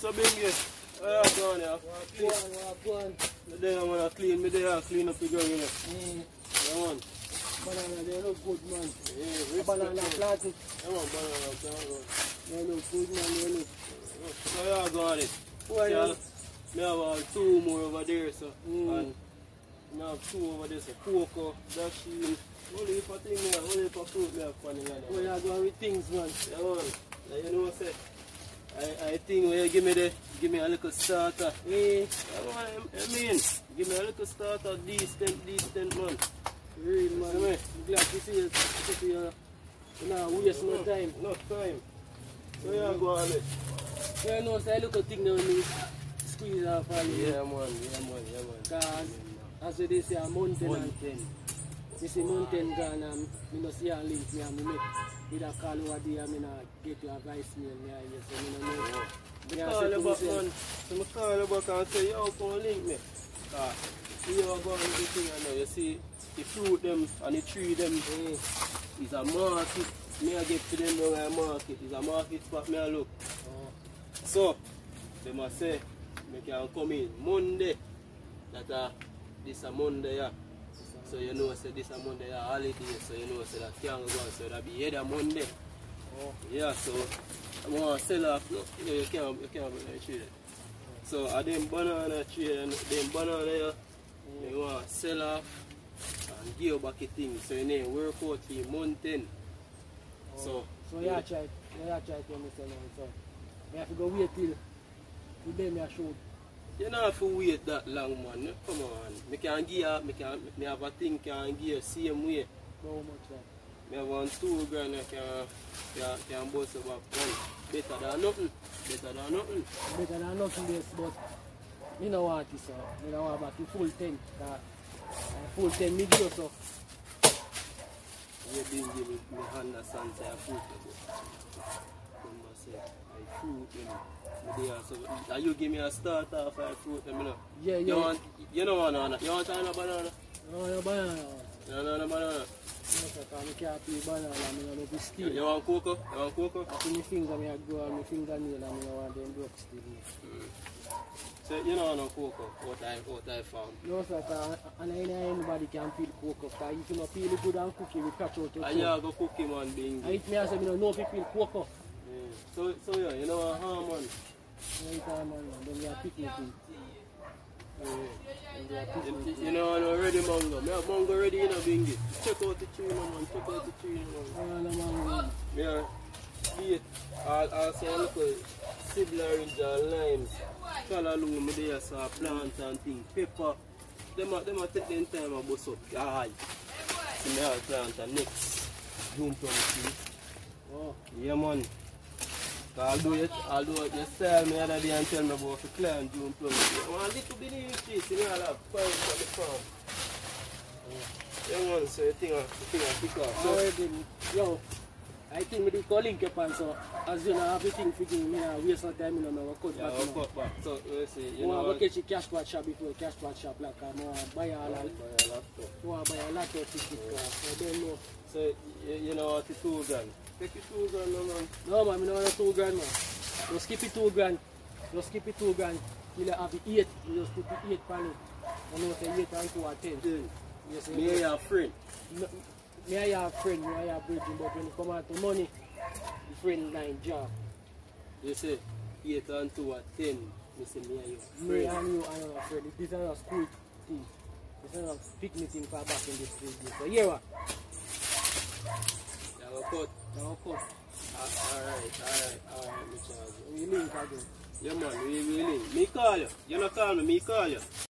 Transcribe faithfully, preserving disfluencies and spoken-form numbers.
so Bingy. Where you going there? Go on, go on. Me there, I want to clean, me there, clean up the ground, you know. Mm. Yeah, man. Banana, they look good, man. Yeah, Banana planted. Yeah, man, banana planted. They look good, man, they look. So you got it. Why Yeah, you? me have uh, two more over there, so. Mm. And me have two over there, so cocoa, that shit. Only if I think me, only if I fruit me have fun in there. Where you going with things, man? Yeah, man. Like, you know what I say? I, I think when you give me the, give me a little starter. Eh, Yeah, man, I, I mean, give me a little starter, decent, decent, man. real, man. See me? I'm glad to see you. To see you. You know, waste no time. No time. So you go on it. You know, say, look at thing that we need squeeze off all you. Yeah, man, yeah, man, yeah, man. Because, as we say, a mountain and Mountain. you see mountain gone and I don't see a link me and I make with a call over there and I get you a voicemail me and you say, I don't know. I call you back, man. So I call you back and say, yo, come link me. Because you are going to the thing, I know. You see, the fruit them and the tree them eh, is a market. Me I get to them down at market. It's a market spot me I look. Oh. So, they must say, me can come in Monday. That uh, this a Monday, yeah. So you know, say this a Monday, a holiday, so you know, say that can't go on, so that be here Monday. Oh. Yeah, so I want to sell off, no, you, know, you can't, you can't buy tree there. So I them banana tree and them banana there, mm. you want to sell off and give back a thing, so you need work out for your mountain. Oh. So, so you have to try, you have to try to understand now, so you have to go wait till you then me a shoot. You don't have to wait that long, man. Come on. I can give you, I can, I have a thing can give you same way. How much that? I have one two grand I can, can, can bust about one. Better than nothing. Better than nothing. Better than nothing this, but I don't want it, so I don't want back to full ten. Uh, full ten me give so. You didn't give me my understand say I fruit. Remember say I fruit them. So are you give me a starter of I fruit them, you know? Yeah, yeah. You want you know want banana? You want a banana? No, no banana. No, no, no banana. No, sir, I can't pay banana, I don't know still. You want cocoa? You want cocoa? I put my finger, I go on my fingernail and I want them broke still. Mm. So you know no cocoa, what I what I found. No sir, and I know anybody can peel cocoa. Because if you don't peel it good and cook it, we catch out your and you go cook him on being. I eat me as I don't know if you peel cocoa. Yeah. So so yeah, you know a ham man. You know man, then you are picking it. Yeah. You, you know I know ready mango. Me have mango ready in a bingy. Check out the tree man, check out the tree man. Oh no man. Yeah. Beet. Also look at sibling and limes. Callaloo, me there saw plants and things. Pepper. Them a, them a take them time and bust up. Aye. See me have plant and next. June plum tree. Oh. Yeah man. Although you, although you tell me the other day and tell me about the climb June plum tree. I want a little bit of tree, see me all have five for the farm. Yeah man, so you think I think I pick up. So, Already, yo. I think we did calling Japan, so as you know, everything figuring me now waste no time, you know, I cut yeah, back. I'll cut back. So, let's see, you I know. want to catch a cash pot shop before cash pot shop, like I want to buy a lot. I want to buy a lot of tickets, so I don't know. So, you, you know what, the two grand? Take the two grand, no man. No man, I don't want two grand, man. Just keep it two grand. Just keep it two grand. Till you have the eight, you just put the eight pan it. I know say eight and two are ten. ten. Yes, Me and your friend. No, me and your friend, me and your bridging, but when it come out to money, the friend nine job. You say eight and two are ten. Me say me and you. Me and you and your friend. This is not a school thing. This is not a picnic thing for back in this place. So yeah, what? You have a cut. Now cut. Alright, alright, alright, me charge you. We link again. Yeah man, we, we link. Me call you. You not call me, me call you.